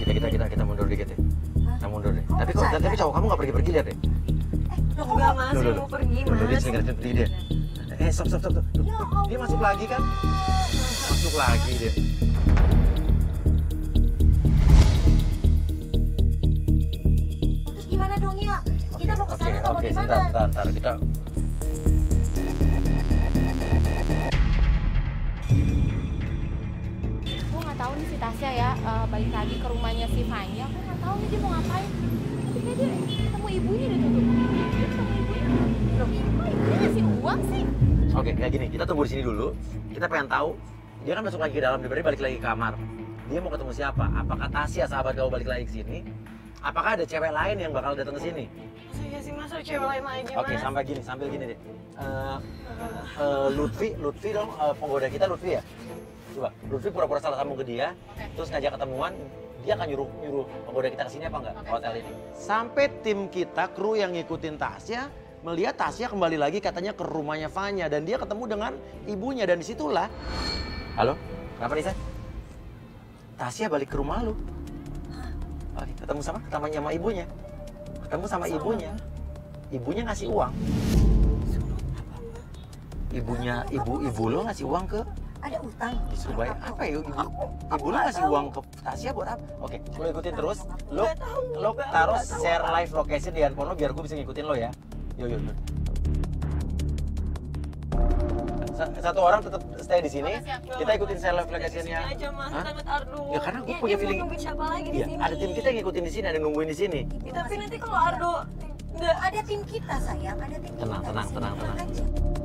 Kita mundur dikit deh. Kita mundur deh. Tapi cowok kamu nggak pergi-pergi, lihat deh. Enggak mas, saya mau pergi mas. Dia sering pergi dia. Stop. Dia masuk lagi kan? Masuk lagi dia. Terus gimana dong ya? Kita mau ke sana atau mau gimana? Sebentar, kita. Aku nggak tahu nih si Tasya ya, balik lagi ke rumahnya si Fanya. Aku nggak tahu nih dia mau ngapain. Tapi kayak dia ketemu ibunya deh tuh. Dia ketemu ibunya. Loh, kok ibunya ngasih uang sih? Oke, kayak gini, kita tunggu di sini dulu. Kita pengen tahu, dia kan masuk lagi ke dalam, dia berarti balik lagi ke kamar. Dia mau ketemu siapa? Apakah Tasya sahabat kamu balik lagi ke sini? Apakah ada cewek lain yang bakal datang ke sini? Saya sih mas, cewek lain lagi mas. Oke, sambil gini deh. Lutfi dong, penggoda kita Lutfi ya? Coba, Lutfi pura-pura salah sambung ke dia, terus ngajak ketemuan, dia akan nyuruh penggoda kita ke sini apa enggak? Ke hotel ini. Sampai tim kita, kru yang ngikutin Tasya, melihat Tasya kembali lagi katanya ke rumahnya Fanya dan dia ketemu dengan ibunya dan disitulah. Halo, kenapa Nisa? Tasya balik ke rumah lu. Oke, ketemu sama ibunya. Ketemu sama ibunya. Ibunya ngasih uang. Ibu lo ngasih uang ke? Ada utang. Disuruh bayar apa ya ibu lo ngasih uang ke Tasya buat apa? Oke, lo ikutin terus. Lo taruh share live location di handphone lo biar gue bisa ngikutin lo ya. Yuk. Satu orang tetap stay di sini. Kita ikutin share live location-nya. Aja mas, takut Ardo. Ya karena gue punya feeling. Nungguin siapa lagi di Iya, sini? ada tim kita yang ngikutin di sini, ada yang nungguin di sini. Tapi nanti kalau Ardo nggak ada tim kita sayang, ada tim Tenang. aja.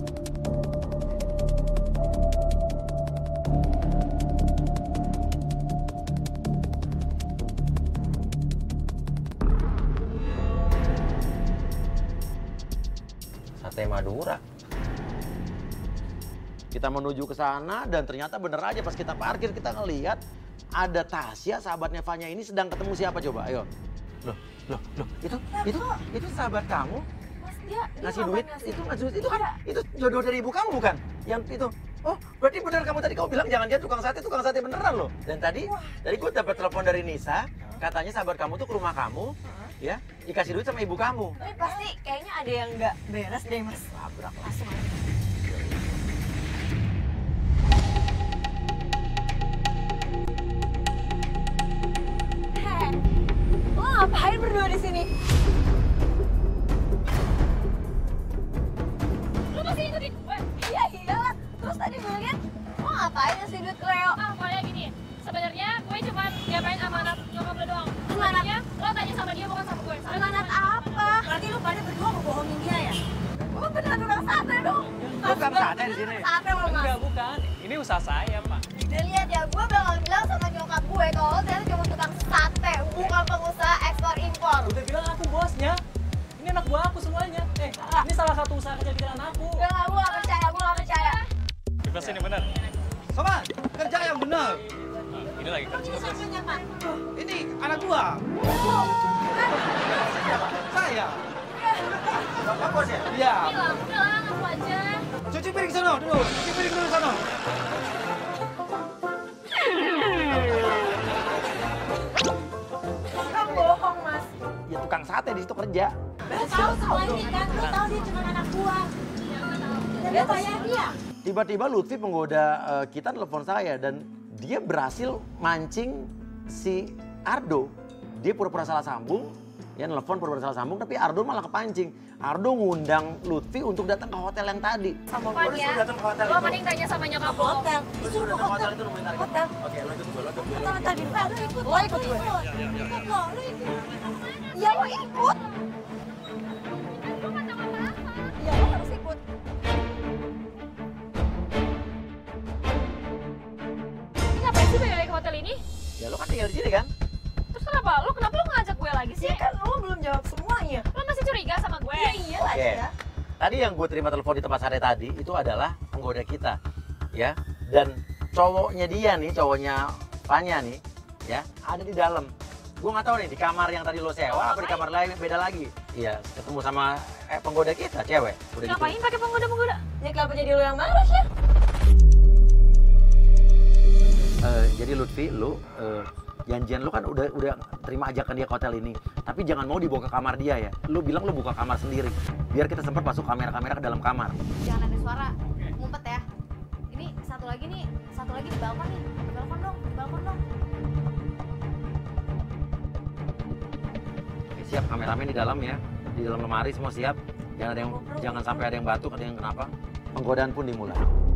Sate Madura. Kita menuju ke sana dan ternyata bener aja pas kita parkir kita ngelihat ada Tasya sahabatnya Fanya ini sedang ketemu siapa coba? Ayo. Loh, itu sahabat kamu? Mas dia Ngasih duit? Itu kan itu jodoh dari ibu kamu bukan? Yang itu. Oh, berarti benar kamu tadi bilang jangan dia tukang sate beneran loh. Dan tadi gue dapat telepon dari Nisa, katanya sahabat kamu tuh ke rumah kamu, ya, dikasih duit sama ibu kamu. Tapi pasti kayaknya ada yang nggak beres deh mas. Labrak Langsung aja. Lo ngapain berdua di sini? Lu masih ikutin gue? Iya iyalah. Terus tadi gue lihat lo ngapain ngasih duit ke Leo? Pokoknya gini, sebenarnya gue cuma ngapain amanat nyokap lo doang. Amanat? Sebenarnya lo tanya sama dia bukan sama gue. Amanat apa? Berarti lo pada berdua ngebohongin dia ya? Lo beneran tukang sate dong? Tukang sate di sini. Sate lo mas. Enggak, bukan. Ini usaha saya, Pak. Dan lihat ya, gue bakal bilang sama nyokap gue kalau lo ternyata cuma tukang sate, bukan pengusaha ekspor impor. Udah bilang aku bosnya. Ini anak buah aku semuanya. Ini salah satu usaha kecil-kecilan aku. Gak, gue gak percaya, gue gak percaya. Bebas ini benar. Sobat, kerja yang benar. Ini lagi kerja. Siapanya pak? Ini anak gua. Saya. Bapak bos ya? Iya. Udah lah, ngaku aja. Cuci piring sono dulu. Cuci piring dulu sono. Kamu bohong mas. Ya tukang sate di situ kerja. Lo tahu semua ini kan? Lo tahu dia cuma anak buah. Dan lo bayar dia. Tiba-tiba Lutfi penggoda kita telepon saya dan dia berhasil mancing si Ardo. Dia pura-pura salah sambung, ya nelfon pura-pura salah sambung, tapi Ardo malah kepancing. Ardo ngundang Lutfi untuk datang ke hotel yang tadi. Pokoknya, lo mending tanya sama nyokap lo. Hotel. Disuruh ke hotel. itu nemuin tarik. Hotel. Oke, lo ikut gue, lo ikut gue. Hotel di mana? Lo ikut gue. Ikut gue. Ikut lo. Lo ikut. Ya lo ikut. Ya lo harus ikut. Ini ngapain sih balik ke hotel ini? Ya lo kan tinggal di sini kan? Terus kenapa lo ngajak gue lagi sih? Ya kan lo belum jawab semuanya. Lo masih curiga sama gue? Iya iyalah Oke. ya. Tadi yang gue terima telepon di tempat sate tadi itu adalah penggoda kita, ya. Dan cowoknya dia nih, cowoknya Fanya nih, ya, ada di dalam. Gue nggak tahu nih di kamar yang tadi lo sewa apa di kamar lain beda lagi. Iya, ketemu sama penggoda kita, cewek. Udah gitu. Ngapain pakai penggoda-penggoda? Ya kenapa jadi lo yang marah ya? Jadi Lutfi, Janjian lu kan udah terima ajakan dia ke hotel ini. Tapi jangan mau dibawa ke kamar dia ya. Lu bilang lu buka kamar sendiri. Biar kita sempat masuk kamera-kamera ke dalam kamar. Jangan ada suara, ngumpet ya. Ini satu lagi di balkon nih. Di balkon dong. Oke, siap kameramen di dalam ya. Di dalam lemari semua siap. Jangan sampai ada yang batuk, ada yang kenapa. Penggodaan pun dimulai.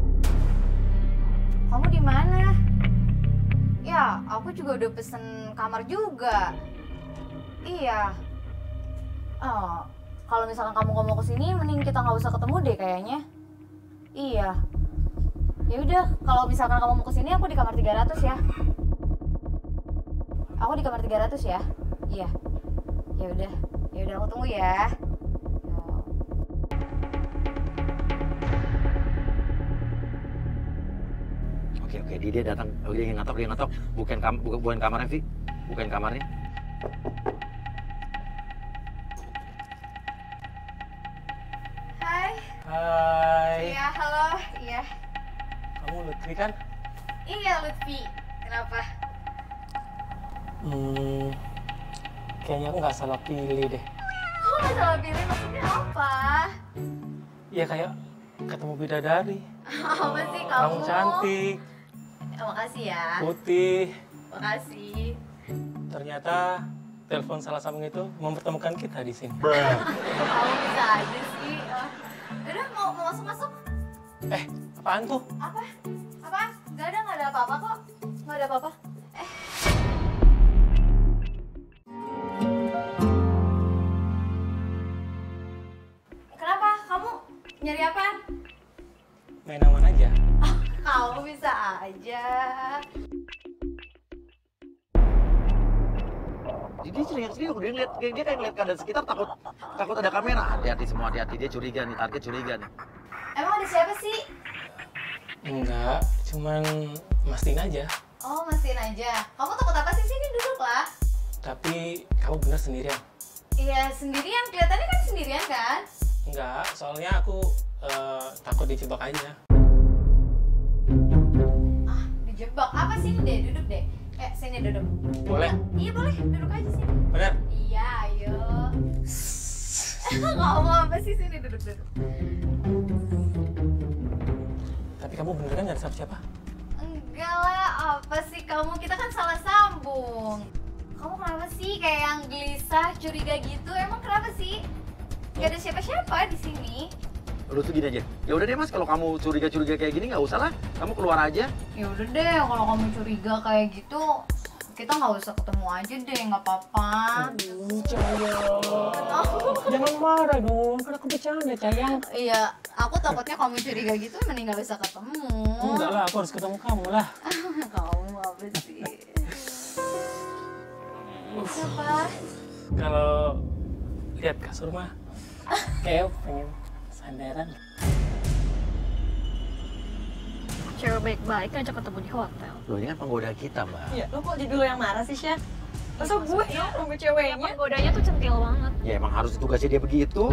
Kamu di mana? Ya, aku juga udah pesen kamar juga. Iya. Oh, kalau misalkan kamu ngomong kesini, mending kita nggak usah ketemu deh kayaknya. Iya. Ya udah, kalau misalkan kamu mau kesini, aku di kamar 300 ya. Aku di kamar 300 ya. Iya. Ya udah aku tunggu ya. Oke, dia datang. Oh, dia ngetok. Bukan kamarnya, Vi. Bukan kamarnya. Hai. Hai. Iya, halo. Iya. Kamu Lutfi kan? Iya, Lutfi. Kenapa? Kayaknya aku nggak salah pilih deh. Kok nggak salah pilih? Maksudnya apa? Iya kayak ketemu bidadari. Apa sih kamu? Kamu cantik, Makasih ya. putih. Makasih. Ternyata telepon salah sambung itu mempertemukan kita di sini. Kamu bisa aja sih. Udah mau masuk? Apaan tuh? Apa? Gak ada apa-apa kok. Gak ada apa-apa. Kenapa? Kamu nyari apaan? Main aman aja. Kamu bisa aja. Jadi dia kayak ngeliat keadaan sekitar, takut ada kamera. Hati-hati semua, hati-hati. Dia curiga nih, target curiga nih. Emang ada siapa sih? Enggak, cuman mastiin aja. Oh, mastiin aja. Kamu takut apa sih? Sini duduk lah. Tapi kamu bener sendirian? Iya, sendirian. Kelihatannya kan sendirian kan? Enggak, soalnya aku takut dijebak aja. Ah, dijebak. Apa sih? Duduk deh. Sini duduk. Boleh? Iya boleh, duduk aja sini. Bener? Iya, ayo. Ngomong apa sih? Sini duduk. Tapi kamu bener kan nggak ada siapa-siapa? Enggak lah, apa sih kamu? Kita kan salah sambung. Kamu kenapa sih kayak yang gelisah, curiga gitu? Emang kenapa sih? Gak ada siapa-siapa di sini. Lu tuh gini aja. Ya udah deh Mas, kalau kamu curiga kayak gini nggak usah lah. Kamu keluar aja. Ya udah deh, kalau kamu curiga kayak gitu, kita nggak usah ketemu aja deh, nggak apa-apa. Jangan marah dong, kan aku bercanda sayang. Iya, aku takutnya kamu curiga gitu, mending nggak bisa ketemu. Enggak lah, aku harus ketemu kamu lah. Kamu apa sih? Siapa? Kalau lihat kasur mah, kayak pengen sandaran. Cewek baik-baik ngajak ketemu di hotel. Loh, ini kan penggoda kita, Mbak. Iya, lo kok jadi lo yang marah sih, Syah? Masa gue ya, nunggu ceweknya? Penggodanya tuh centil banget. Ya emang harus tugasnya dia begitu.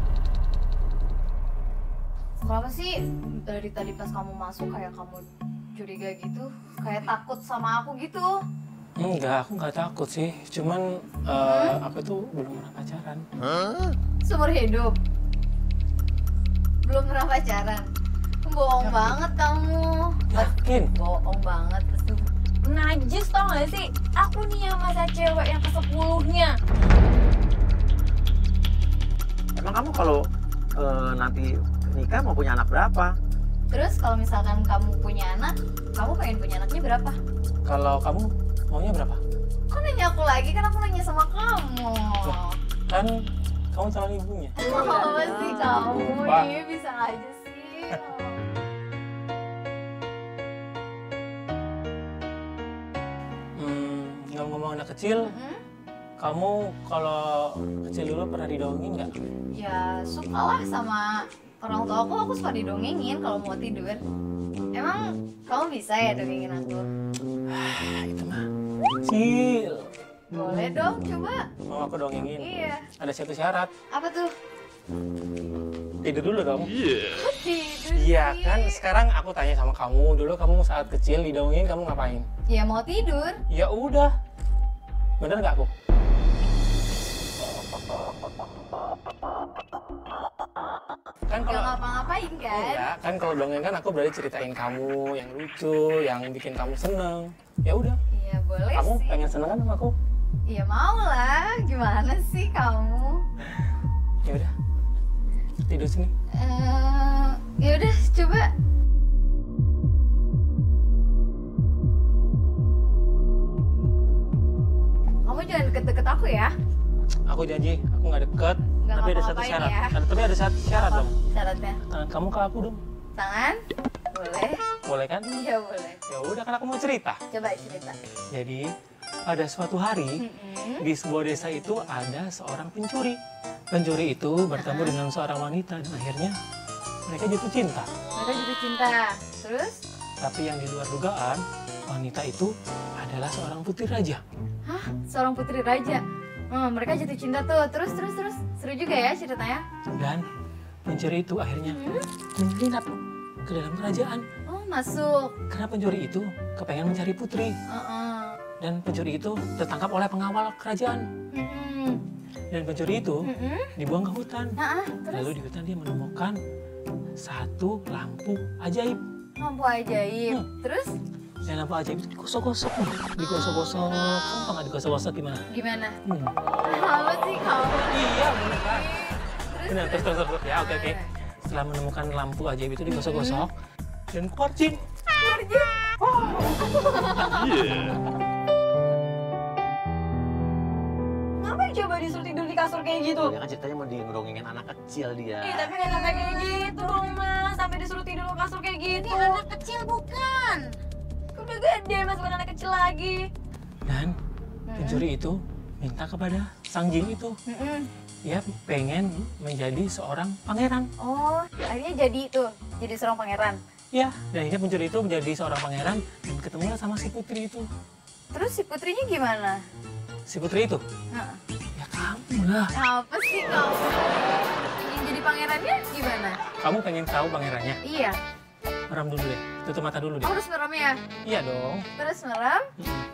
Kenapa sih dari tadi pas kamu masuk kayak kamu curiga gitu? Kayak takut sama aku gitu? Enggak, aku nggak takut sih. Cuman aku tuh belum pernah pacaran. Seumur hidup? Belum pernah pacaran? Bohong banget kamu. Yakin? Bohong banget. Najis tau gak sih? Aku nih yang masa cewek yang ke-10-nya. Emang kamu kalau nanti nikah mau punya anak berapa? Terus kalau misalkan kamu punya anak, kamu pengen punya anaknya berapa? Kalau kamu maunya berapa? Kok nanya aku lagi? Kan aku nanya sama kamu. Kan kamu calon ibunya. Apa sih kamu? Pak. Ini bisa aja sih. Ngomong-ngomong anak kecil, kamu kalau kecil dulu pernah didongeng nggak? Ya suka lah sama orang tua aku suka didongengin kalau mau tidur. Emang kamu bisa ya dongengin aku? Itu mah kecil. Boleh dong, coba. Mau aku dongengin? Iya. Ada satu syarat. Apa tuh? Tidur dulu dong. Tidur. Iya kan, sekarang aku tanya sama kamu. Dulu kamu saat kecil didongengin kamu ngapain? Ya mau tidur. Ya udah. Bener nggak aku? Kan Gak kalau ngapa-ngapain kan? enggak, kan kalau dongeng kan aku berarti ceritain kamu yang lucu, yang bikin kamu seneng. Ya udah. Iya boleh Kamu sih. pengen seneng kan sama aku? Iya mau lah. Gimana sih kamu? Ya udah. Tidur sini. Ya udah coba. Kamu jangan deket-deket aku ya. Aku janji, aku nggak deket. Nggak Tapi ada satu ngapa-ngapain syarat. ya. Tapi ada satu syarat Apa dong. syaratnya? Kamu ke aku dong. Tangan? Boleh. Boleh kan? Iya boleh. Ya udah kan aku mau cerita. Coba cerita. Jadi pada suatu hari Mm-mm. di sebuah desa itu ada seorang pencuri. Pencuri itu bertemu dengan seorang wanita dan akhirnya mereka jatuh cinta. Mereka jatuh cinta. Terus? Tapi yang di luar dugaan, wanita itu adalah seorang putri raja. Hah? Seorang putri raja? Mereka jatuh cinta tuh. Terus. Seru juga ya ceritanya. Dan pencuri itu akhirnya menginap ke dalam kerajaan. Oh masuk. Karena pencuri itu kepengen mencari putri. Dan pencuri itu tertangkap oleh pengawal kerajaan. Dan pencuri itu dibuang ke hutan. Terus? Lalu di hutan dia menemukan satu lampu ajaib. Lampu ajaib. Terus? Dan lampu ajaib itu digosok-gosok nih. Digosok-gosok. Kamu tau nggak digosok-gosok gimana? Gimana? Hmm. Apa sih kamu? Iya bener kan? Bener, terus. Ya oke. Oke. Setelah menemukan lampu ajaib itu digosok-gosok. Dan keluar jin. Ngapain coba disuruh tidur di kasur kayak gitu? Dia kan ceritanya mau ngedongengin anak kecil dia. Tapi nggak sampai kayak gitu dong mas. Sampai disuruh tidur di kasur kayak gitu. Ini anak kecil bukan? Udah gede mas, bukan anak kecil lagi. Dan pencuri itu minta kepada sang jin itu. Dia pengen menjadi seorang pangeran. Oh, akhirnya jadi tuh, jadi seorang pangeran. Ya, dan akhirnya pencuri itu menjadi seorang pangeran dan ketemulah sama si putri itu. Terus si putrinya gimana? Si putri itu? Nah, Ya kamu lah. apa sih kamu? Yang jadi pangerannya gimana? Kamu pengen tahu pangerannya? Iya, Merem dulu deh. Tutup mata dulu deh. harus merem ya. Iya dong. Terus merem,